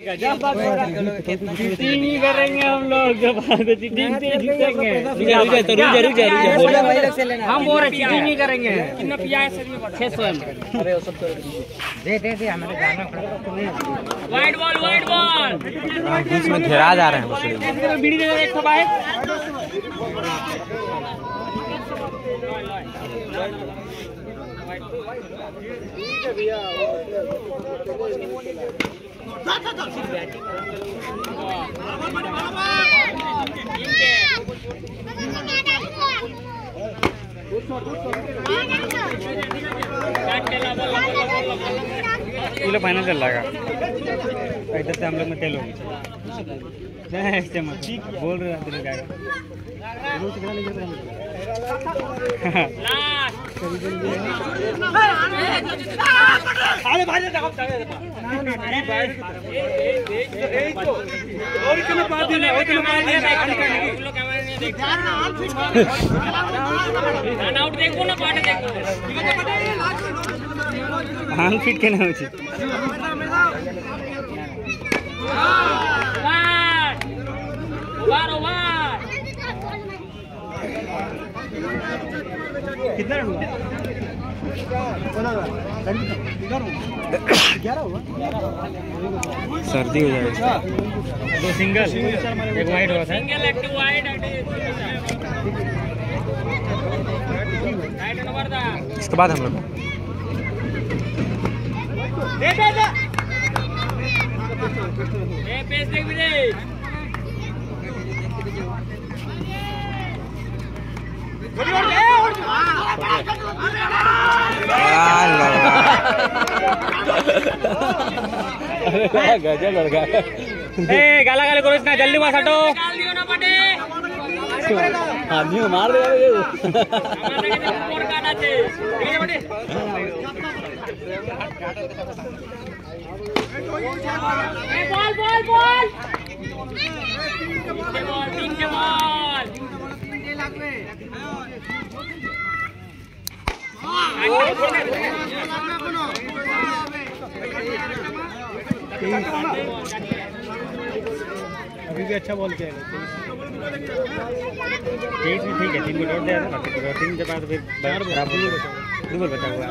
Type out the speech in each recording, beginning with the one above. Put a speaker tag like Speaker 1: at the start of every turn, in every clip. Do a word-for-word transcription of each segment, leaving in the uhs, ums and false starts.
Speaker 1: Cheating ही करेंगे हम लोग जब चीटिंग से जीतेंगे। हम बोल रहे चीटिंग ही करेंगे। छह सौ दे दे दे हमारे जाना पड़ेगा। वाइड बॉल वाइड बॉल बीच में घेरा जा रहे हैं। बीड़ी दे एक सब आए भैया फाइनल चल रहा है इधर से हम लोग में तेल होगी ऐसे मत बोल रहे हैं क्या अरे भाई देखो ना पाटे देखो हां फिट के ना होची ओवर ओवर कितना रन हुआ सर्दी हो जाएगी। दो सिंगल एक वाइड हुआ था सिंगल एक वाइड इसके बाद हम लोग दे दे दे ए पेस देख भी दे गजब लड़का ए गाला गाली करो इतना जल्दी बस हटो निकाल दियो ना पटे आदमी मार दे रे हमारे के ऊपर काटा छे ठीक है पटे ए बॉल बॉल बॉल तीन के बॉल अभी भी अच्छा बॉल किया है तेईस में ठीक है तीन को डॉट दिया था बाकी तो तीन के बाद फिर खराब दो बॉल बचा हुआ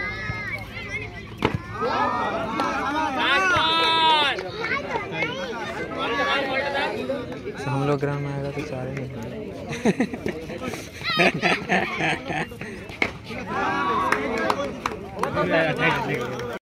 Speaker 1: हम लोग ग्राउंड में आएगा तो चार ही